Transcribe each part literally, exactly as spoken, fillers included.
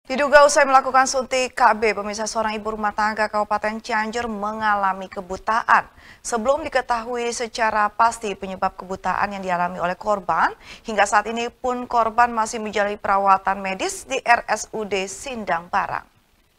Diduga usai melakukan suntik K B, pemirsa seorang ibu rumah tangga Kabupaten Cianjur mengalami kebutaan. Sebelum diketahui secara pasti penyebab kebutaan yang dialami oleh korban, hingga saat ini pun korban masih menjalani perawatan medis di R S U D Sindang Barang.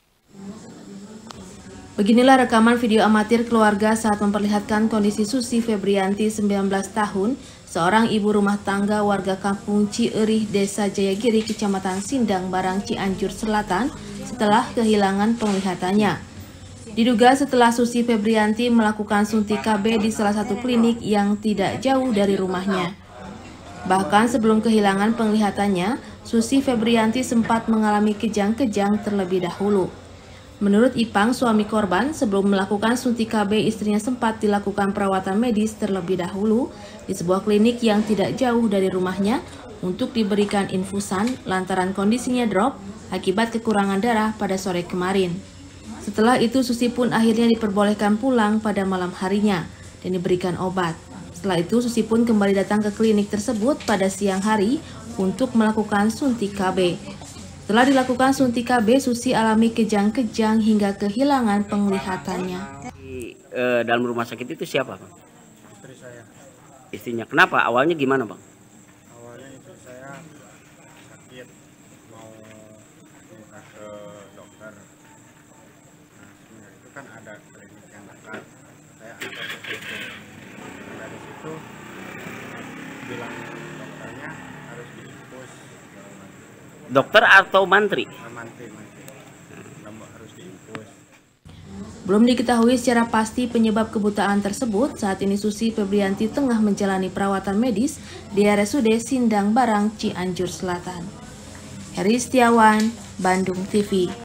Beginilah rekaman video amatir keluarga saat memperlihatkan kondisi Susi Febrianti, sembilan belas tahun, seorang ibu rumah tangga warga kampung Cierih, Desa Jayagiri, Kecamatan Sindang Barang, Cianjur Selatan, setelah kehilangan penglihatannya. Diduga setelah Susi Febrianti melakukan suntik K B di salah satu klinik yang tidak jauh dari rumahnya. Bahkan sebelum kehilangan penglihatannya, Susi Febrianti sempat mengalami kejang-kejang terlebih dahulu. Menurut Ipang, suami korban, sebelum melakukan suntik K B, istrinya sempat dilakukan perawatan medis terlebih dahulu di sebuah klinik yang tidak jauh dari rumahnya untuk diberikan infusan lantaran kondisinya drop akibat kekurangan darah pada sore kemarin. Setelah itu, Susi pun akhirnya diperbolehkan pulang pada malam harinya dan diberikan obat. Setelah itu, Susi pun kembali datang ke klinik tersebut pada siang hari untuk melakukan suntik K B. Setelah dilakukan suntik K B, Susi alami kejang-kejang hingga kehilangan penglihatannya. Di eh, dalam rumah sakit itu siapa, Bang? Istri saya. Istrinya. Kenapa? Awalnya gimana, Bang? Awalnya istri saya sakit, mau minta ke dokter. Nah, sebenarnya itu kan ada klinik yang dekat. Saya antar ke situ. Dari situ bilang dokternya harus diinfus. Dokter atau mantri? Mantri, mantri. Harus diinfus. Belum diketahui secara pasti penyebab kebutaan tersebut. Saat ini Susi Febrianti tengah menjalani perawatan medis di R S U D Sindang Barang, Cianjur Selatan. Heri Setiawan, Bandung T V.